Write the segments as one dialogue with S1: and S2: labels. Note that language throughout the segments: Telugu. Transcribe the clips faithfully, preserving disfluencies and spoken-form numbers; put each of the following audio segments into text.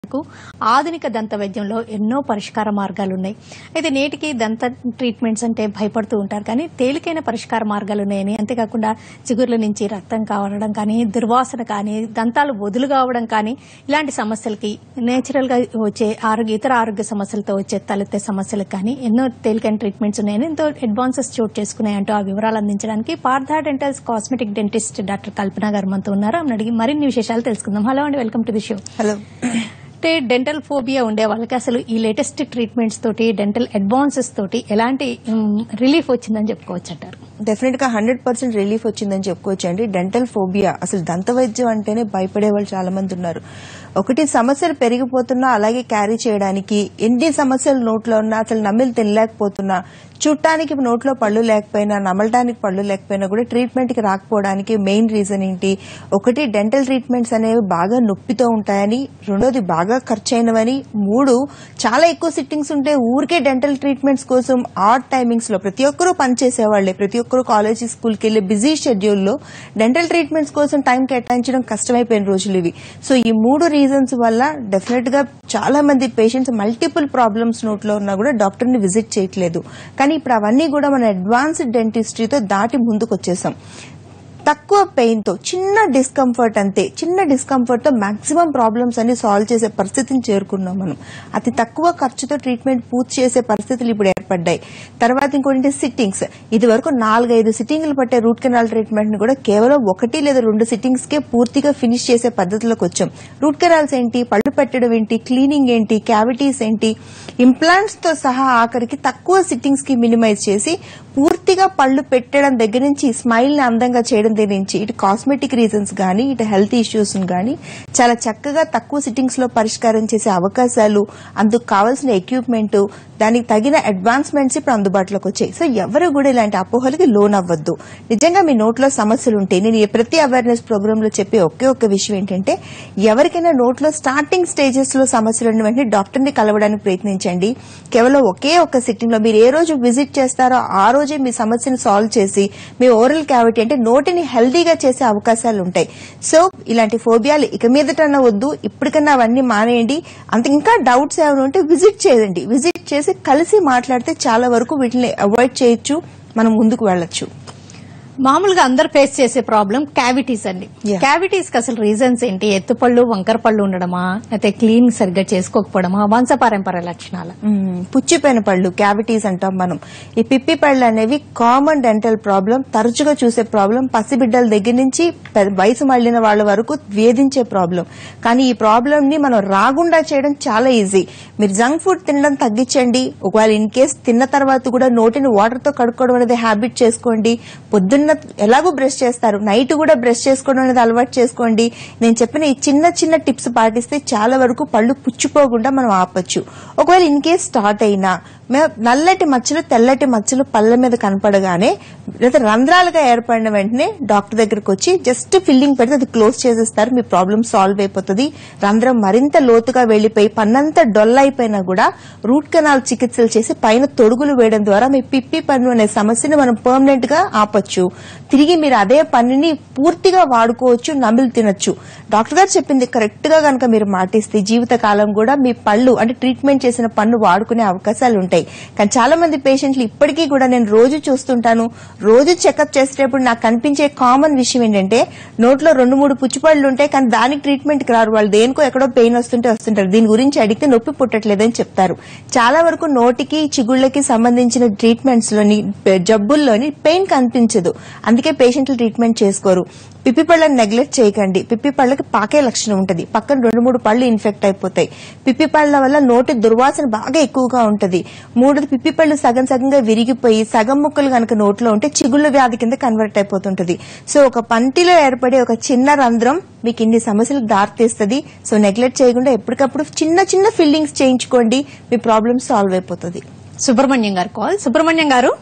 S1: ఆధునిక దంత వైద్యంలో ఎన్నో పరిష్కార మార్గాలు ఉన్నాయి. అయితే నేటికి దంత ట్రీట్మెంట్స్ అంటే భయపడుతూ ఉంటారు, కానీ తేలికైన పరిష్కార మార్గాలు ఉన్నాయని, అంతేకాకుండా చిగుర్ల నుంచి రక్తం కావడం కానీ, దుర్వాసన కానీ, దంతాలు వదులు కావడం కానీ, ఇలాంటి సమస్యలకి నేచురల్ గా వచ్చే ఆరోగ్య ఇతర ఆరోగ్య సమస్యలతో వచ్చే తలెత్తే సమస్యలకు కానీ ఎన్నో తేలికైన ట్రీట్మెంట్స్ ఉన్నాయని, ఎంతో అడ్వాన్సెస్ చోటు చేసుకున్నాయంటూ ఆ వివరాలు అందించడానికి Partha dentals cosmetic dentist doctor Kalpana గారు మనతో ఉన్నారు. ఆమెను అడిగి మరిన్ని విశేషాలు తెలుసుకుందాం. హలో అండి, welcome to the show.
S2: Hello.
S1: అంటే డెంటల్ ఫోబియా ఉండే వాళ్ళకి అసలు ఈ లేటెస్ట్ ట్రీట్మెంట్స్ తోటి, డెంటల్ అడ్వాన్సెస్ తోటి ఎలాంటి రిలీఫ్ వచ్చిందని చెప్పుకోవచ్చు అంటారు?
S2: డెఫినెట్ గా హండ్రెడ్ పర్సెంట్ రిలీఫ్ వచ్చిందని చెప్పుకోవచ్చు అండి. డెంటల్ ఫోబియా, అసలు దంత వైద్యం అంటేనే భయపడే వాళ్ళు చాలా మంది ఉన్నారు. ఒకటి, సమస్యలు పెరిగిపోతున్నా అలాగే క్యారీ చేయడానికి, ఎన్ని సమస్యలు నోట్లో ఉన్నా అసలు నమిలి తినలేకపోతున్నా, చుట్టానికి నోట్లో పళ్ళు లేకపోయినా, నమలటానికి పళ్ళు లేకపోయినా కూడా ట్రీట్మెంట్ కి రాకపోవడానికి మెయిన్ రీజన్ ఏంటి? ఒకటి, డెంటల్ ట్రీట్మెంట్స్ అనేవి బాగా నొప్పితో ఉంటాయని, రెండోది బాగా ఖర్చు అయినవని, మూడు, చాలా ఎక్కువ సిట్టింగ్స్ ఉంటే ఊరికే డెంటల్ ట్రీట్మెంట్స్ కోసం ఆడ్ టైమింగ్స్ లో ప్రతి ఒక్కరూ పనిచేసేవాళ్లే, ప్రతి ఒక్కరూ కాలేజీ స్కూల్కి వెళ్లే బిజీ షెడ్యూల్ లో డెంటల్ ట్రీట్మెంట్స్ కోసం టైం కేటాయించడం కష్టమైపోయిన రోజులు ఇవి. సో ఈ మూడు రీజన్స్ వల్ల డెఫినెట్ గా చాలా మంది పేషెంట్స్ మల్టిపుల్ ప్రాబ్లమ్స్ నోట్లో ఉన్నా కూడా డాక్టర్ ని విజిట్ చేయట్లేదు. కానీ ఇప్పుడు అవన్నీ కూడా మన అడ్వాన్స్డ్ డెంటిస్ట్రీతో దాటి ముందుకు వచ్చేసాం. తక్కువ పెయిన్ తో, చిన్న డిస్కంఫర్ట్ అంతే, చిన్న డిస్కంఫర్ట్ తో మాక్సిమం ప్రాబ్లమ్స్ అన్ని సాల్వ్ చేసే పరిస్థితిని చేరుకున్నాం మనం. అతి తక్కువ ఖర్చుతో ట్రీట్మెంట్ పూర్తి చేసే పరిస్థితులు ఇప్పుడు ఏర్పడ్డాయి. తర్వాత ఇంకోటి సిట్టింగ్స్. ఇది వరకు నాలుగైదు సిట్టింగ్లు పట్టే రూట్ కెనాల్ ట్రీట్మెంట్ ని కూడా కేవలం ఒకటి లేదా రెండు సిట్టింగ్స్ కే పూర్తిగా ఫినిష్ చేసే పద్ధతిలోకి వచ్చాం. రూట్ కెనాల్స్ ఏంటి, పళ్ళు పెట్టడం ఏంటి, క్లీనింగ్ ఏంటి, క్యావిటీస్ ఏంటి, ఇంప్లాంట్స్ తో సహా ఆఖరికి తక్కువ సిట్టింగ్స్ కి మినిమైజ్ చేసి పూర్తిగా పళ్ళు పెట్టడం దగ్గర నుంచి స్మైల్ ని అందంగా చేయడం దగ్గర నుంచి, ఇటు కాస్మెటిక్ రీజన్స్ గానీ, ఇటు హెల్త్ ఇష్యూస్ గానీ చాలా చక్కగా తక్కువ సిట్టింగ్స్ లో పరిష్కారం చేసే అవకాశాలు, అందుకు కావాల్సిన ఎక్విప్మెంట్, దానికి తగిన అడ్వాన్స్మెంట్స్ ఇప్పుడు అందుబాటులోకి వచ్చాయి. సో ఎవరు కూడా ఇలాంటి అపోహలకి లోన్ అవ్వద్దు. నిజంగా మీ నోట్లో సమస్యలు ఉంటే నేను ప్రతి అవేర్నెస్ ప్రోగ్రామ్ లో చెప్పే ఒకే ఒక్క విషయం ఏంటంటే, ఎవరికైనా నోట్లో స్టార్టింగ్ స్టేజెస్ లో సమస్యలు ఉన్న వెంటనే డాక్టర్ ని కలవడానికి ప్రయత్నించండి. కేవలం ఒకే ఒక్క సిట్టింగ్ లో మీరు ఏ రోజు విజిట్ చేస్తారో ఆ రోజే మీ సమస్యను సాల్వ్ చేసి మీ ఓరల్ క్యావిటీ అంటే నోటిని హెల్దీగా చేసే అవకాశాలు ఉంటాయి. సో ఇలాంటి ఫోబియాలు ఇక మీదటన్నా వద్దు, ఇప్పటికన్నా అవన్నీ మానేయండి. అంత ఇంకా డౌట్స్ ఏమైనా ఉంటే విజిట్ చేయండి. విజిట్ చేసి కలిసి మాట్లాడితే చాలా వరకు వీటిని అవాయిడ్ చేయొచ్చు, మనం ముందుకు వెళ్ళొచ్చు.
S1: మామూలుగా అందరు ఫేస్ చేసే ప్రాబ్లం క్యావిటీస్ అండి. క్యావిటీస్ కి అసలు రీజన్స్ ఏంటి? ఎత్తుపళ్ళు, వంకర పళ్ళు ఉండడమా, అయితే క్లీన్ సరిగ్గా చేసుకోకపోవడమా, వంశపారంపర లక్షణాల?
S2: పుచ్చిపోయిన పళ్ళు, క్యావిటీస్ అంటాం మనం. ఈ పిప్పి పళ్ళు అనేవి కామన్ డెంటల్ ప్రాబ్లం, తరచుగా చూసే ప్రాబ్లం. పసిబిడ్డల దగ్గర నుంచి వయసు మళ్లిన వాళ్ల వరకు వేధించే ప్రాబ్లం. కానీ ఈ ప్రాబ్లం ని మనం రాకుండా చేయడం చాలా ఈజీ. మీరు జంక్ ఫుడ్ తినడం తగ్గించండి. ఒకవేళ ఇన్ కేస్ తిన్న తర్వాత కూడా నోటిని వాటర్ తో కడుక్కోవడం అనేది హ్యాబిట్ చేసుకోండి. పొద్దున్న ఎలాగో బ్రష్ చేస్తారు, నైట్ కూడా బ్రష్ చేసుకోవడం అనేది అలవాటు చేసుకోండి. నేను చెప్పిన ఈ చిన్న చిన్న టిప్స్ పాటిస్తే చాలా వరకు పళ్ళు పుచ్చిపోకుండా మనం ఆపొచ్చు. ఒకవేళ ఇన్ కేస్ స్టార్ట్ అయినా నల్లటి మచ్చలు, తెల్లటి మచ్చలు పళ్ళ మీద కనపడగానే లేదా రంధ్రాలుగా ఏర్పడిన వెంటనే డాక్టర్ దగ్గరకు వచ్చి జస్ట్ ఫిల్లింగ్ పెడితే అది క్లోజ్ చేసేస్తారు. మీ ప్రాబ్లం సాల్వ్ అయిపోతుంది. రంధ్రం మరింత లోతుగా వెళ్లిపోయి పన్నంతా డొల్ అయిపోయినా కూడా రూట్ కెనాల్ చికిత్సలు చేసి పైన తొడుగులు వేయడం ద్వారా మీ పిప్పి పన్ను అనే సమస్యను మనం పర్మనెంట్ గా ఆపొచ్చు. తిరిగి మీరు అదే పన్నుని పూర్తిగా వాడుకోవచ్చు, నమిలి తినొచ్చు. డాక్టర్ గారు చెప్పింది కరెక్ట్ గా కనుక మీరు మాటిస్తే జీవితకాలం కూడా మీ పళ్ళు అంటే ట్రీట్మెంట్ చేసిన పన్ను వాడుకునే అవకాశాలు ఉంటాయి. కానీ చాలా మంది పేషెంట్లు ఇప్పటికీ కూడా నేను రోజు చూస్తుంటాను, రోజు చెకప్ చేసేటప్పుడు నాకు కనిపించే కామన్ విషయం ఏంటంటే, నోట్లో రెండు మూడు పుచ్చిపళ్ళు ఉంటాయి కానీ దానికి ట్రీట్మెంట్ కి రారు. వాళ్ళు దేనికో ఎక్కడో పెయిన్ వస్తుంటే వస్తుంటారు. దీని గురించి అడిగితే నొప్పి పుట్టట్లేదని చెప్తారు. చాలా వరకు నోటికి, చిగుళ్లకి సంబంధించిన ట్రీట్మెంట్స్ లోని, జబ్బుల్లోని పెయిన్ కనిపించదు. అందుకే పేషెంట్లు ట్రీట్మెంట్ చేసుకోరు. పిప్పి పళ్ళని నెగ్లెక్ట్ చేయకండి. పిప్పి పళ్ళకి పాకే లక్షణం ఉంటుంది. పక్కన రెండు మూడు పళ్ళు ఇన్ఫెక్ట్ అయిపోతాయి. పిప్పి పళ్ళ వల్ల నోటి దుర్వాసన బాగా ఎక్కువగా ఉంటుంది. మూడోది, పిప్పి పళ్ళు సగం సగంగా విరిగిపోయి సగం ముక్కలు కనుక నోట్లో ఉంటే చిగుళ్ళ వ్యాధి కింద కన్వర్ట్ అయిపోతుంటది. సో ఒక పంటిలో ఏర్పడే ఒక చిన్న రంధ్రం మీకు ఇన్ని సమస్యలకు దారితీస్తుంది. సో నెగ్లెక్ట్ చేయకుండా ఎప్పటికప్పుడు చిన్న చిన్న ఫిల్లింగ్స్ చేయించుకోండి, మీ ప్రాబ్లమ్ సాల్వ్ అయిపోతుంది.
S1: సుబ్రహ్మణ్యం గారు కాల్. సుబ్రహ్మణ్యం గారు,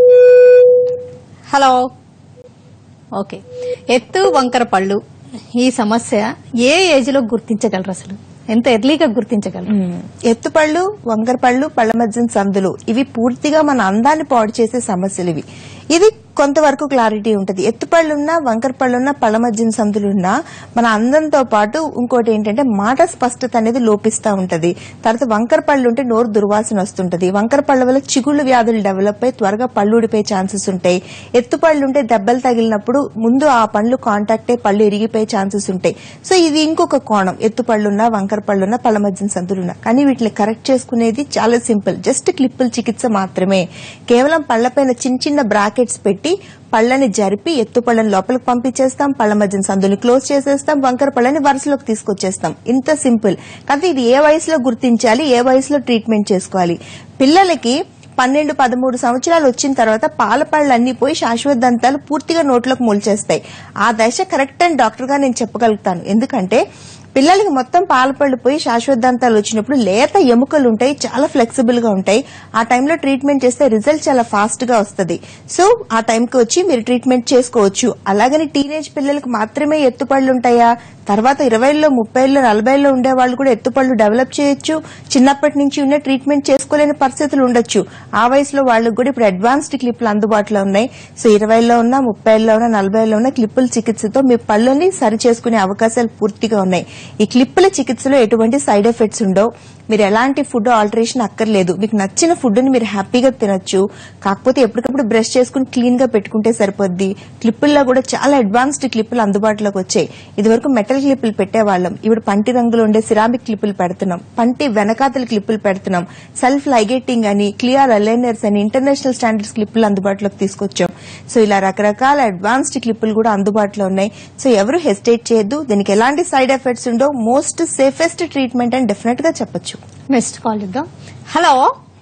S1: హలో. ఓకే, ఎత్తు, వంకర పళ్ళు ఈ సమస్య ఏ ఏజ్ లో గుర్తించగలరు? అసలు ఎంత ఎర్లీగా గుర్తించగలరు?
S2: ఎత్తుపళ్ళు, వంకర పళ్ళు, పళ్ల మధ్య సందులు ఇవి పూర్తిగా మన అందాన్ని పాడు చేసే సమస్యలు. ఇవి ఇది కొంతవరకు క్లారిటీ ఉంటుంది. ఎత్తుపళ్ళున్నా వంకర పళ్ళున్నా పళ్ళ మధ్యన సందులున్నా మన అందంతో పాటు ఇంకోటి ఏంటంటే మాట స్పష్టత అనేది లోపిస్తూ ఉంటది. తర్వాత వంకర పళ్ళు ఉంటే నోరు దుర్వాసన వస్తుంటది. వంకర పళ్ళ వల్ల చిగుళ్ళు వ్యాధులు డెవలప్ అయి త్వరగా పళ్ళు ఊడిపోయే ఛాన్సెస్ ఉంటాయి. ఎత్తుపళ్ళు ఉంటే దెబ్బలు తగిలినప్పుడు ముందు ఆ పళ్ళు కాంటాక్ట్ అయ్యి పళ్ళు ఇరిగిపోయే ఛాన్సెస్ ఉంటాయి. సో ఇది ఇంకొక కోణం. ఎత్తుపళ్ళున్నా వంకర పళ్ళున్నా పళ్ళ మధ్యన సందులున్నా. కానీ వీటిని కరెక్ట్ చేసుకునేది చాలా సింపుల్. జస్ట్ క్లిప్పుల చికిత్స మాత్రమే. కేవలం పళ్ళపైన చిన్న చిన్న బ్రాకెట్స్ పెట్టి పళ్ళని జరిపి ఎత్తు పళ్ళని లోపలికి పంపించేస్తాం, పళ్ళ మధ్యన సందుని క్లోజ్ చేసేస్తాం, వంకర పళ్ళని వరుసలోకి తీసుకొచ్చేస్తాం. ఇంత సింపుల్. కానీ ఇది ఏ వయసులో గుర్తించాలి, ఏ వయసులో ట్రీట్మెంట్ చేసుకోవాలి? పిల్లలకి పన్నెండు పదమూడు సంవత్సరాలు వచ్చిన తర్వాత పాల పళ్ళు అన్ని పోయి శాశ్వత దంతాలు పూర్తిగా నోట్లోకి మొలిచేస్తాయి. ఆ దశ కరెక్ట్ అని డాక్టర్ గా నేను చెప్పగలుగుతాను. ఎందుకంటే పిల్లలకి మొత్తం పాలపళ్ళు పోయి శాశ్వత దంతాలు వచ్చినప్పుడు లేత ఎముకలు ఉంటాయి, చాలా ఫ్లెక్సిబుల్ గా ఉంటాయి. ఆ టైంలో ట్రీట్మెంట్ చేస్తే రిజల్ట్ చాలా ఫాస్ట్ గా వస్తుంది. సో ఆ టైంకి వచ్చి మీరు ట్రీట్మెంట్ చేసుకోవచ్చు. అలాగని టీనేజ్ పిల్లలకు మాత్రమే ఎత్తుపళ్ళు ఉంటాయా? తర్వాత ఇరవైలో ముప్పైలో నలభైలో ఉండే వాళ్ళు కూడా ఎత్తుపళ్ళు డెవలప్ చేయొచ్చు. చిన్నప్పటి నుంచి ఉన్న ట్రీట్మెంట్ చేసుకోలేని పరిస్థితులు ఉండొచ్చు. ఆ వయసులో వాళ్ళకు కూడా ఇప్పుడు అడ్వాన్స్డ్ క్లిప్లు అందుబాటులో ఉన్నాయి. సో ఇరవైలో ఉన్న ముప్పైలో ఉన్న నలభైలో ఉన్న క్లిప్పుల చికిత్సతో మీ పళ్ళని సరి చేసుకునే అవకాశాలు పూర్తిగా ఉన్నాయి. ఈ క్లిప్పుల చికిత్సలో ఎటువంటి సైడ్ ఎఫెక్ట్స్ ఉండవు. మీరు ఎలాంటి ఫుడ్ ఆల్టరేషన్ అక్కర్లేదు. మీకు నచ్చిన ఫుడ్ ని మీరు హ్యాపీగా తినొచ్చు. కాకపోతే ఎప్పటికప్పుడు బ్రష్ చేసుకుని క్లీన్ గా పెట్టుకుంటే సరిపోద్ది. క్లిప్పుల్లో కూడా చాలా అడ్వాన్స్డ్ క్లిప్పులు అందుబాటులోకి వచ్చాయి. ఇదివరకు మెటల్ క్లిప్పులు పెట్టేవాళ్ళం. ఇప్పుడు పంటి రంగులో ఉండే సిరామిక్ క్లిప్పులు పెడుతున్నాం. పంటి వెనకాతల క్లిప్పులు పెడుతున్నాం. సెల్ఫ్ లైగేటింగ్ అని, క్లియర్ అలైనర్స్ అని ఇంటర్నేషనల్ స్టాండర్డ్స్ క్లిప్పులు అందుబాటులోకి తీసుకొచ్చాం. సో ఇలా రకరకాల అడ్వాన్స్డ్ క్లిప్పులు కూడా అందుబాటులో ఉన్నాయి. సో ఎవరు హెసిటేట్ చేయొద్దు. దీనికి ఎలాంటి సైడ్ ఎఫెక్ట్స్ ఉండవు. మోస్ట్ సేఫెస్ట్ ట్రీట్మెంట్ అని డెఫినెట్ గా చెప్పొచ్చు.
S1: నెక్స్ట్ కాల్ ఇద్దాం. హలో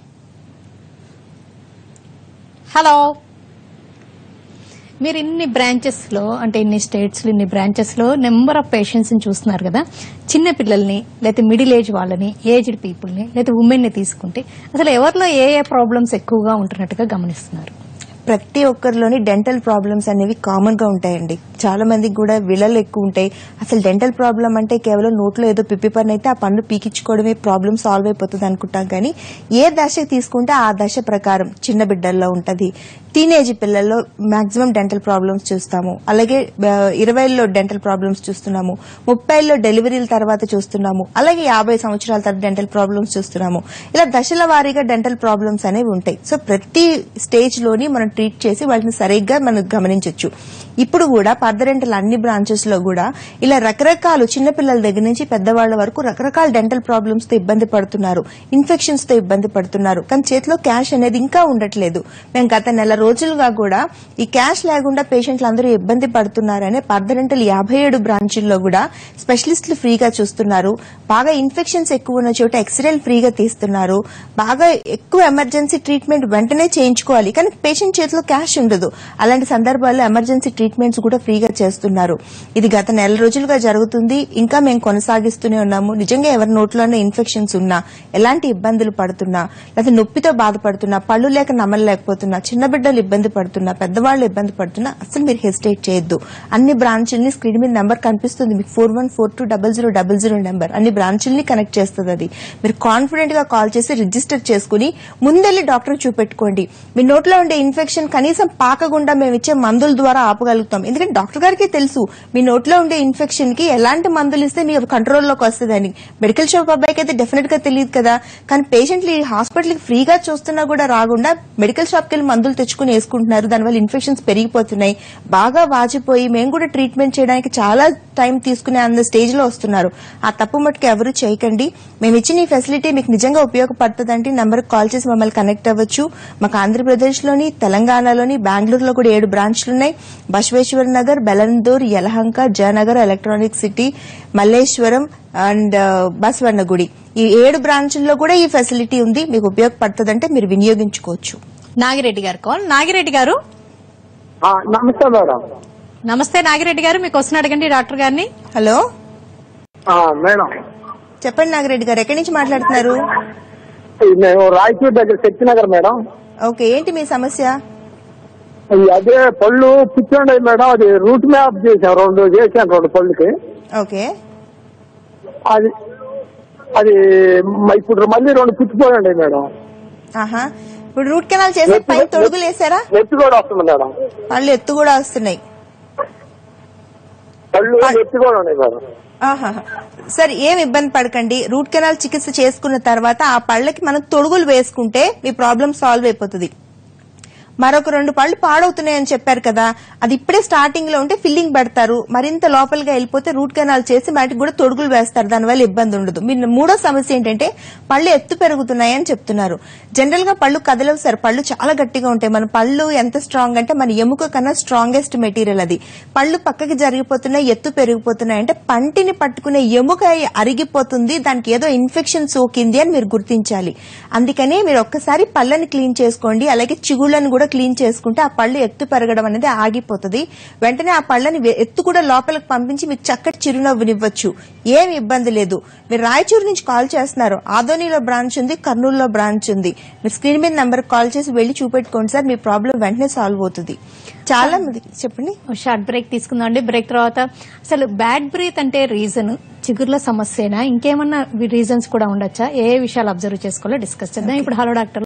S1: హలో మీరు ఇన్ని బ్రాంచెస్ లో అంటే ఇన్ని స్టేట్స్ లో ఇన్ని బ్రాంచెస్ లో నెంబర్ ఆఫ్ పేషెంట్స్ ని చూస్తున్నారు కదా. చిన్న పిల్లల్ని లేకపోతే మిడిల్ ఏజ్ వాళ్ళని, ఏజ్డ్ పీపుల్ ని లేకపోతే ఉమెన్ ని తీసుకుంటే అసలు ఎవరిలో ఏ ఏ ప్రాబ్లమ్స్ ఎక్కువగా ఉంటున్నట్టుగా గమనిస్తున్నారు?
S2: ప్రతి ఒక్కరిలోని డెంటల్ ప్రాబ్లమ్స్ అనేవి కామన్ గా ఉంటాయండి. చాలా మందికి కూడా విలలు ఎక్కువ ఉంటాయి. అసలు డెంటల్ ప్రాబ్లం అంటే కేవలం నోట్లో ఏదో పిప్పి పని అయితే ఆ పన్ను పీకించుకోవడమే ప్రాబ్లం సాల్వ్ అయిపోతుంది అనుకుంటాం. కానీ ఏ దశకి తీసుకుంటే ఆ దశ ప్రకారం చిన్న బిడ్డల్లో ఉంటది, టీనేజ్ పిల్లల్లో మాక్సిమం డెంటల్ ప్రాబ్లమ్స్ చూస్తాము. అలాగే ఇరవైలో డెంటల్ ప్రాబ్లమ్స్ చూస్తున్నాము, ముప్పైలో డెలివరీల తర్వాత చూస్తున్నాము, అలాగే యాభై సంవత్సరాల తర్వాత డెంటల్ ప్రాబ్లమ్స్ చూస్తున్నాము. ఇలా దశల వారీగా డెంటల్ ప్రాబ్లమ్స్ అనేవి ఉంటాయి. సో ప్రతి స్టేజ్ లోని మనం ట్రీట్ చేసి వాటిని సరిగ్గా మనం గమనించవచ్చు. ఇప్పుడు కూడా పర్దరెంటల్ అన్ని బ్రాంచెస్ లో కూడా ఇలా రకరకాల చిన్నపిల్లల దగ్గర నుంచి పెద్దవాళ్ల వరకు రకరకాల డెంటల్ ప్రాబ్లమ్స్ తో ఇబ్బంది పడుతున్నారు, ఇన్ఫెక్షన్స్ తో ఇబ్బంది పడుతున్నారు. కానీ చేతిలో క్యాష్ అనేది ఇంకా ఉండట్లేదు. మేము గత నెల రోజులుగా కూడా ఈ క్యాష్ లేకుండా పేషెంట్లు అందరూ ఇబ్బంది పడుతున్నారనే పర్దరెంటల్ యాభై ఏడు బ్రాంచుల్లో కూడా స్పెషలిస్టులు ఫ్రీగా చూస్తున్నారు. బాగా ఇన్ఫెక్షన్స్ ఎక్కువ ఉన్న చోట ఎక్స్రేలు ఫ్రీగా తీస్తున్నారు. బాగా ఎక్కువ ఎమర్జెన్సీ ట్రీట్మెంట్ వెంటనే చేయించుకోవాలి, కానీ పేషెంట్ చేతిలో క్యాష్ ఉండదు. అలాంటి సందర్భాల్లో ఎమర్జెన్సీ ట్రీట్మెంట్స్ కూడా ఫ్రీగా చేస్తున్నారు. ఇది గత నెల రోజులుగా జరుగుతుంది. ఇంకా మేము కొనసాగిస్తూనే ఉన్నాము. నిజంగా ఎవరి నోట్లోనే ఇన్ఫెక్షన్స్ ఉన్నా, ఎలాంటి ఇబ్బందులు పడుతున్నా, లేదా నొప్పితో బాధపడుతున్నా, పళ్ళు లేక నమ్మలేకపోతున్నా, చిన్న బిడ్డలు ఇబ్బంది పడుతున్నా, పెద్దవాళ్లు ఇబ్బంది పడుతున్నా అసలు మీరు హెసిటేట్ చేయొద్దు. అన్ని బ్రాంచుల్ని స్క్రీన్ మీద నెంబర్ కనిపిస్తుంది మీకు, four one four two double zero double zero number. అన్ని బ్రాంచుల్ని కనెక్ట్ చేస్తుంది. అది మీరు కాన్ఫిడెంట్ గా కాల్ చేసి రిజిస్టర్ చేసుకుని ముందెళ్లి డాక్టర్ చూపెట్టుకోండి. మీ నోట్లో ఉండే ఇన్ఫెక్షన్ కనీసం పాకకుండా మేము ఇచ్చే మందుల ద్వారా ఆపగలుగుతాం. ఎందుకంటే డాక్టర్ గారికి తెలుసు మీ నోట్లో ఉండే ఇన్ఫెక్షన్ కి ఎలాంటి మందులు ఇస్తే మీ కంట్రోల్లోకి వస్తుందని. మెడికల్ షాప్ అబ్బాయికి అయితే డెఫినెట్ గా తెలియదు కదా. కానీ పేషెంట్లు ఈ హాస్పిటల్ కి ఫ్రీగా చూస్తున్నా కూడా రాకుండా మెడికల్ షాప్ కి వెళ్లి మందులు తెచ్చుకుని వేసుకుంటున్నారు. దానివల్ల ఇన్ఫెక్షన్స్ పెరిగిపోతున్నాయి, బాగా వాచిపోయి మేము కూడా ట్రీట్మెంట్ చేయడానికి చాలా టైం తీసుకునే అంత స్టేజ్ లో వస్తున్నారు. ఆ తప్పు మటుకు ఎవరు చేయకండి. మేము ఇచ్చిన ఈ ఫెసిలిటీ మీకు నిజంగా ఉపయోగపడుతుందంటే నెంబర్ కాల్ చేసి మమ్మల్ని కనెక్ట్ అవ్వచ్చు. మాకు ఆంధ్రప్రదేశ్ లోని, తెలంగాణలోని, బెంగళూరులో కూడా ఏడు బ్రాంచ్లు ఉన్నాయి. Basaveshwara Nagar, Bellandur, Yelahanka, Jayanagar, electronic city, Malleshwaram and Basavanagudi, ఈ ఏడు బ్రాంచ్ల్లో కూడా ఈ ఫెసిలిటీ ఉంది. మీకు ఉపయోగపడుతుందంటే మీరు వినియోగించుకోవచ్చు.
S1: నాగిరెడ్డి గారు కాల్. నాగిరెడ్డి గారు
S3: నమస్తే మేడం.
S1: నమస్తే నాగిరెడ్డి గారు, మీకు క్వశ్చన్ అడగండి డాక్టర్ గారిని.
S2: హలో
S3: మేడం
S2: చెప్పండి నాగిరెడ్డి గారు, ఎక్కడి నుంచి మాట్లాడుతున్నారు?
S3: మేము రాయచూర్ దగ్గర శక్తినగర్ మేడం.
S2: ఓకే, ఏంటి మీ సమస్య?
S3: అదే పళ్ళు పుచ్చుండయి మేడం. అది రూట్ మ్యాప్ చేసాం, రెండు చేసాను రెండు పళ్ళుకి.
S2: ఓకే,
S3: అది అది ఇప్పుడు మళ్ళీ రెండు పుచ్చిపోయండి మేడం.
S2: ఆహా, ఇప్పుడు రూట్ కెనాల్ చేసే పైన తొడుగులు వేసారా?
S3: నెత్తి కూడా వస్తుంది మేడం.
S2: పళ్ళు ఎత్తు కూడా వస్తున్నాయి.
S3: పళ్ళు నెత్తి కూడా ఉన్నాయి మేడం.
S2: ఆహాహా. సరే, ఏం ఇబ్బంది పడకండి. రూట్ కెనాల్ చికిత్స చేసుకున్న తర్వాత ఆ పళ్ళకి మనం తొడుగులు వేసుకుంటే మీ ప్రాబ్లం సాల్వ్ అయిపోతుంది. మరొక రెండు పళ్ళు పాడవుతున్నాయని చెప్పారు కదా, అది ఇప్పుడే స్టార్టింగ్ లో ఉంటే ఫిల్లింగ్ పెడతారు. మరింత లోపలిగా వెళ్ళిపోతే రూట్ కెనాల్ చేసి వాటికి కూడా తొడుగులు వేస్తారు. దానివల్ల ఇబ్బంది ఉండదు. మీరు మూడో సమస్య ఏంటంటే పళ్ళు ఎత్తు పెరుగుతున్నాయని చెప్తున్నారు. జనరల్ గా పళ్ళు కదలవు సార్. పళ్ళు చాలా గట్టిగా ఉంటాయి. మన పళ్ళు ఎంత స్ట్రాంగ్ అంటే మన ఎముక కన్నా స్ట్రాంగెస్ట్ మెటీరియల్ అది. పళ్ళు పక్కకి జరిగిపోతున్నాయి, ఎత్తు పెరిగిపోతున్నాయి అంటే పంటిని పట్టుకునే ఎముక అరిగిపోతుంది, దానికి ఏదో ఇన్ఫెక్షన్ సోకింది అని మీరు గుర్తించాలి. అందుకనే మీరు ఒక్కసారి పళ్ళని క్లీన్ చేసుకోండి. అలాగే చిగుళ్లను కూడా క్లీన్ చేసుకుంటే ఆ పళ్ళు ఎత్తు పెరగడం అనేది ఆగిపోతుంది. వెంటనే ఆ పళ్ళని ఎత్తు కూడా లోపలికి పంపించి మీకు చక్కటి చిరునవ్వునివ్వచ్చు. ఏమి ఇబ్బంది లేదు. మీరు రాయచూరు నుంచి కాల్ చేస్తున్నారు. ఆదోనిలో బ్రాంచ్ ఉంది, కర్నూలులో బ్రాంచ్ ఉంది. మీరు స్క్రీన్ మీద నెంబర్ కాల్ చేసి వెళ్లి చూపెట్టుకోండి సార్, మీ ప్రాబ్లం వెంటనే సాల్వ్ అవుతుంది. చాలా మంది చెప్పండి.
S1: షార్ట్ బ్రేక్ తీసుకుందాం అండి. బ్రేక్ తర్వాత అసలు బ్యాడ్ బ్రీత్ అంటే రీజన్ చిగుర్ల సమస్యనా, ఇంకేమన్నా రీజన్స్ కూడా ఉండొచ్చా, ఏ విషయాలు అబ్జర్వ్ చేసుకోవాలో డిస్కస్ చేద్దాం ఇప్పుడు. Hello doctor.